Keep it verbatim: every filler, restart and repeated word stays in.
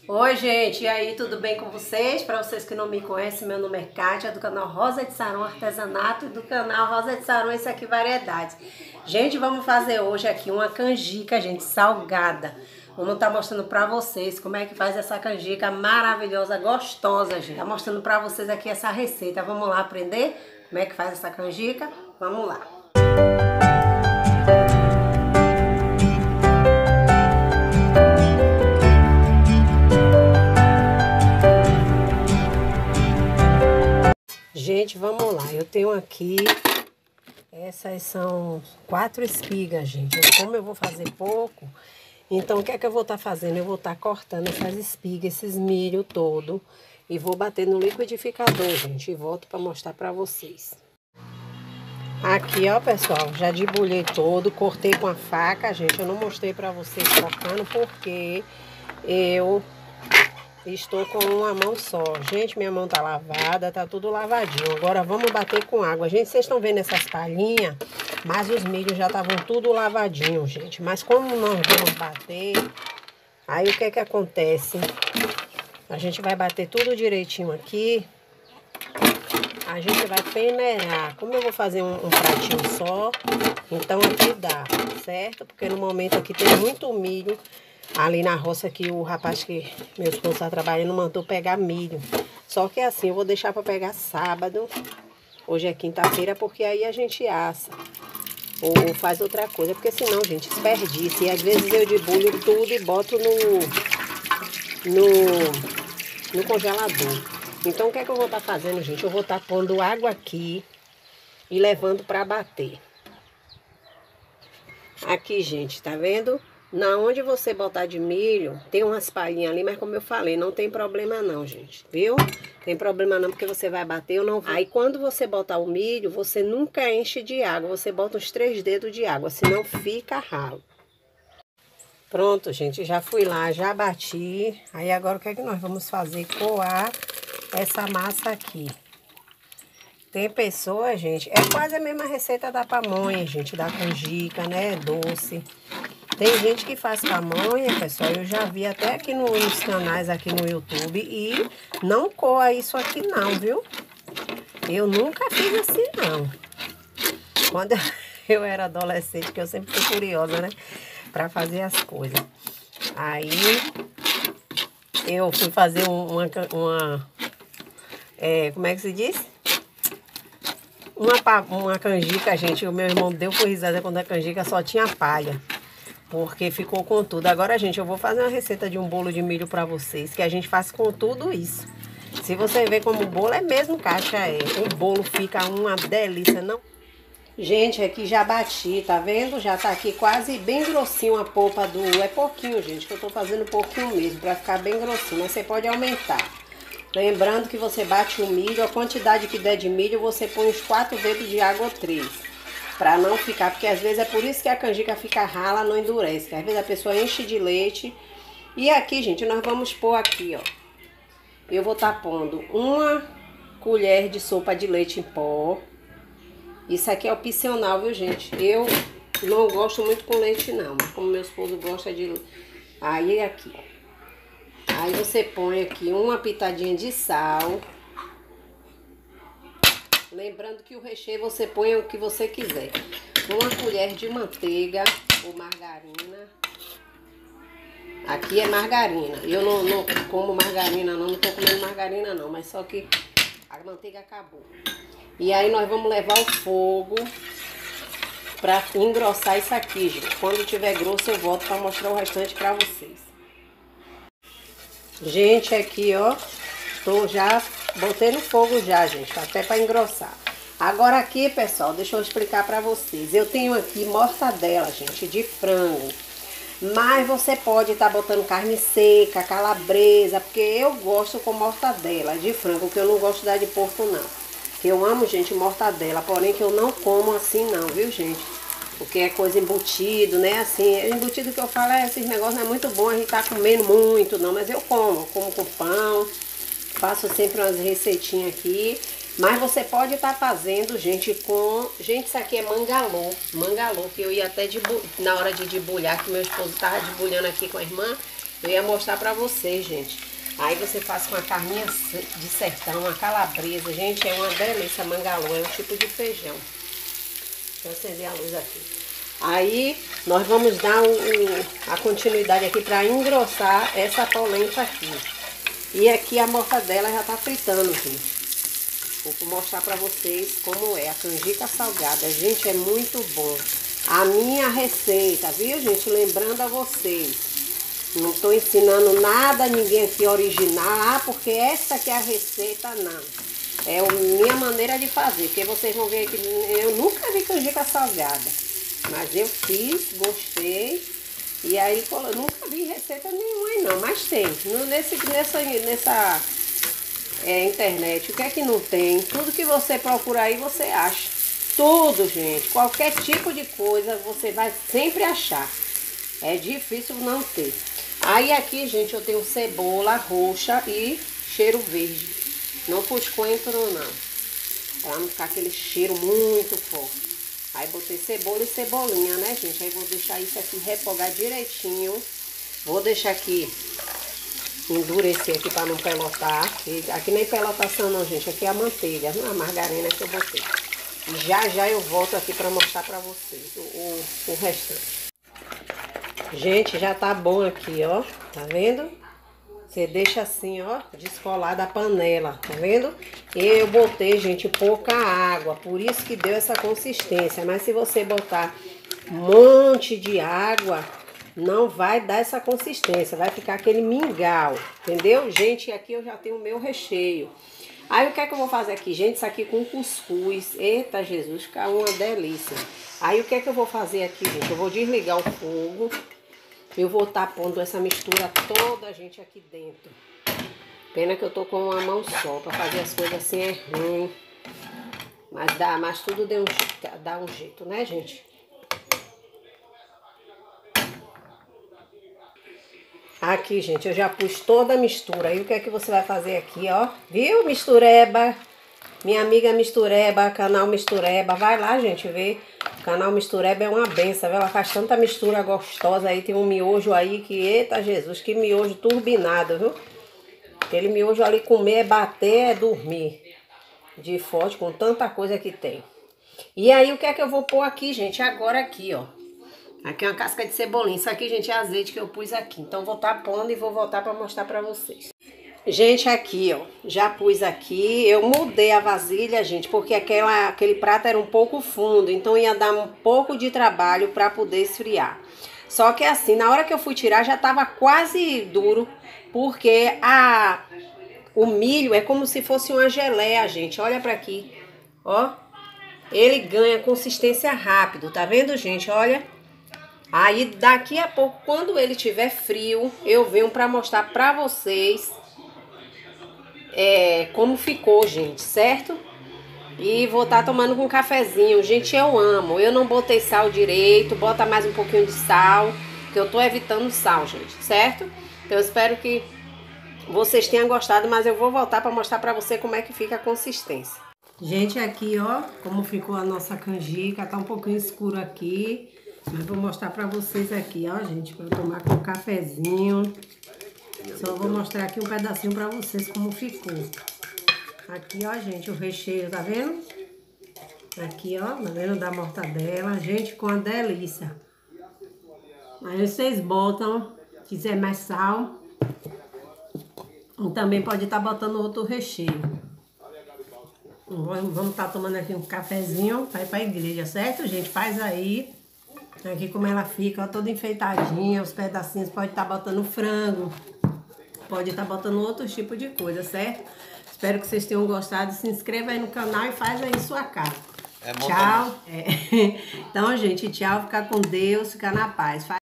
Oi, gente, e aí, tudo bem com vocês? Para vocês que não me conhecem, meu nome é Kátia, do canal Rosa de Saron Artesanato e do canal Rosa de Saron, esse aqui, Variedades. Gente, vamos fazer hoje aqui uma canjica, gente, salgada. Vamos estar mostrando para vocês como é que faz essa canjica maravilhosa, gostosa, gente. Tá mostrando para vocês aqui essa receita. Vamos lá aprender como é que faz essa canjica? Vamos lá. Gente, vamos lá, eu tenho aqui, essas são quatro espigas, gente. Como eu vou fazer pouco, então o que é que eu vou estar fazendo? Eu vou estar cortando essas espigas, esses milho todo, e vou bater no liquidificador, gente, e volto para mostrar para vocês. Aqui, ó, pessoal, já debulhei todo, cortei com a faca, gente. Eu não mostrei para vocês cortando porque eu estou com uma mão só. Gente, minha mão tá lavada, tá tudo lavadinho. Agora vamos bater com água. Gente, vocês estão vendo essas palhinhas, mas os milhos já estavam tudo lavadinho, gente. Mas como nós vamos bater, aí o que é que acontece? A gente vai bater tudo direitinho aqui. A gente vai peneirar. Como eu vou fazer um, um pratinho só, então aqui dá, certo? Porque no momento aqui tem muito milho. Ali na roça que o rapaz que meu esposo está trabalhando mandou pegar milho. Só que assim, eu vou deixar para pegar sábado. Hoje é quinta-feira, porque aí a gente assa. Ou faz outra coisa. Porque senão, gente, desperdiça. E às vezes eu debulho tudo e boto no, no, no congelador. Então o que é que eu vou estar tá fazendo, gente? Eu vou estar tá pondo água aqui e levando para bater. Aqui, gente, tá vendo? Na onde você botar de milho, tem umas palhinhas ali, mas como eu falei, não tem problema não, gente, viu? Tem problema não, porque você vai bater, eu não vou. Aí quando você botar o milho, você nunca enche de água, você bota uns três dedos de água, senão fica ralo. Pronto, gente, já fui lá, já bati. Aí agora o que é que nós vamos fazer? Coar essa massa aqui. Tem pessoas, gente, é quase a mesma receita da pamonha, gente, da canjica, né, doce. Tem gente que faz pamonha, pessoal, eu já vi até aqui no, nos canais aqui no YouTube e não coa isso aqui não, viu? Eu nunca fiz assim não. Quando eu era adolescente, que eu sempre fui curiosa, né? Pra fazer as coisas. Aí eu fui fazer uma, uma é, como é que se diz? Uma, uma canjica, gente, o meu irmão deu por risada quando a canjica só tinha palha. Porque ficou com tudo. Agora, gente, eu vou fazer uma receita de um bolo de milho pra vocês, que a gente faz com tudo isso. Se você ver como o bolo é mesmo, Kátia, é. O bolo fica uma delícia, não? Gente, aqui já bati, tá vendo? Já tá aqui quase bem grossinho a polpa do... É pouquinho, gente, que eu tô fazendo pouquinho mesmo, pra ficar bem grossinho. Mas você pode aumentar. Lembrando que você bate o milho, a quantidade que der de milho, você põe uns quatro dedos de água ou três. Pra não ficar, porque às vezes é por isso que a canjica fica rala, não endurece. Às vezes a pessoa enche de leite. E aqui, gente, nós vamos pôr aqui, ó. Eu vou estar pondo uma colher de sopa de leite em pó. Isso aqui é opcional, viu, gente? Eu não gosto muito com leite, não. Mas como meu esposo gosta de... Aí, aqui. Aí você põe aqui uma pitadinha de sal. Lembrando que o recheio você põe o que você quiser. Uma colher de manteiga ou margarina. Aqui é margarina. Eu não, não como margarina não, não tô comendo margarina não, mas só que a manteiga acabou. E aí nós vamos levar o fogo pra engrossar isso aqui, gente. Quando tiver grosso eu volto pra mostrar o restante pra vocês. Gente, aqui ó, tô já... Botei no fogo já, gente, até para engrossar. Agora aqui, pessoal, deixa eu explicar para vocês. Eu tenho aqui mortadela, gente, de frango. Mas você pode estar tá botando carne seca, calabresa, porque eu gosto com mortadela de frango, que eu não gosto da de porco, não. Que eu amo, gente, mortadela, porém que eu não como assim não, viu, gente? Porque é coisa embutido, né? Assim, embutido que eu falo, é, esses negócios não é muito bom a gente tá comendo muito, não. Mas eu como, como com pão. Faço sempre umas receitinhas aqui. Mas você pode estar tá fazendo, gente, com... Gente, isso aqui é mangalô. Mangalô, que eu ia até debu... na hora de debulhar, que meu esposo tava debulhando aqui com a irmã. Eu ia mostrar pra vocês, gente. Aí você faz com a carninha de sertão, uma calabresa. Gente, é uma delícia, mangalô. É um tipo de feijão. Deixa eu acender a luz aqui. Aí, nós vamos dar o, o, a continuidade aqui pra engrossar essa polenta aqui. E aqui a mortadela já tá fritando, gente. Vou mostrar pra vocês como é a canjica salgada. Gente, é muito bom. A minha receita, viu, gente? Lembrando a vocês. Não tô ensinando nada a ninguém aqui original. Ah, porque essa aqui é a receita, não. É a minha maneira de fazer. Porque vocês vão ver que eu nunca vi canjica salgada. Mas eu fiz, gostei. E aí, eu nunca vi receita nenhuma aí não. Mas tem. Nesse, nessa... nessa É, internet, o que é que não tem? Tudo que você procura aí, você acha. Tudo, gente. Qualquer tipo de coisa, você vai sempre achar. É difícil não ter. Aí aqui, gente, eu tenho cebola roxa e cheiro verde. Não pus coentro, não. Pra não ficar aquele cheiro muito forte. Aí botei cebola e cebolinha, né, gente? Aí vou deixar isso aqui refogar direitinho. Vou deixar aqui endurecer aqui para não pelotar. E aqui nem pelotação não, gente. Aqui é a manteiga, a margarina que eu botei. E já já eu volto aqui para mostrar para vocês o, o, o restante. Gente, já tá bom aqui, ó. Tá vendo? Você deixa assim, ó, descolar da panela, tá vendo? Eu botei, gente, pouca água, por isso que deu essa consistência. Mas se você botar um monte de água, não vai dar essa consistência, vai ficar aquele mingau, entendeu? Gente, aqui eu já tenho o meu recheio. Aí o que é que eu vou fazer aqui, gente? Isso aqui com cuscuz, eita Jesus, fica uma delícia. Aí o que é que eu vou fazer aqui, gente? Eu vou desligar o fogo, eu vou estar pondo essa mistura toda, gente, aqui dentro. Pena que eu tô com uma mão só, pra fazer as coisas assim é ruim. Mas dá, mas tudo deu um, dá um jeito, né, gente? Aqui, gente, eu já pus toda a mistura. Aí o que é que você vai fazer aqui, ó? Viu, Mistureba? Minha amiga Mistureba, canal Mistureba. Vai lá, gente, ver. O canal Mistureba é uma benção, viu? Ela faz tanta mistura gostosa aí. Tem um miojo aí que, eita Jesus, que miojo turbinado, viu? Aquele miojo ali comer é bater, é dormir. De forte, com tanta coisa que tem. E aí o que é que eu vou pôr aqui, gente? Agora aqui, ó. Aqui é uma casca de cebolinha. Isso aqui, gente, é azeite que eu pus aqui. Então, vou estar pondo e vou voltar para mostrar para vocês. Gente, aqui, ó. Já pus aqui. Eu mudei a vasilha, gente, porque aquela, aquele prato era um pouco fundo. Então, ia dar um pouco de trabalho para poder esfriar. Só que assim, na hora que eu fui tirar, já estava quase duro. Porque a, o milho é como se fosse uma geleia, gente. Olha para aqui. Ó. Ele ganha consistência rápido. Tá vendo, gente? Olha. Aí daqui a pouco, quando ele tiver frio, eu venho para mostrar para vocês é, como ficou, gente, certo? E vou estar tomando com um cafezinho. Gente, eu amo. Eu não botei sal direito, bota mais um pouquinho de sal, que eu tô evitando sal, gente, certo? Então eu espero que vocês tenham gostado, mas eu vou voltar para mostrar para você como é que fica a consistência. Gente, aqui, ó, como ficou a nossa canjica. Tá um pouquinho escuro aqui. Mas vou mostrar pra vocês aqui, ó, gente, pra tomar com um cafezinho. Só vou mostrar aqui um pedacinho pra vocês como ficou. Aqui, ó, gente, o recheio, tá vendo? Aqui, ó, tá vendo? Da mortadela. Gente, com uma delícia. Aí vocês botam, se quiser mais sal. Ou também pode estar botando outro recheio. Vamos estar tomando aqui um cafezinho pra ir pra igreja, certo, gente? Faz aí. Aqui como ela fica, ó, toda enfeitadinha, os pedacinhos, pode estar botando frango, pode estar botando outro tipo de coisa, certo? Espero que vocês tenham gostado, se inscreva aí no canal e faz aí sua casa. É tchau. É. Então, gente, tchau, fica com Deus, fica na paz.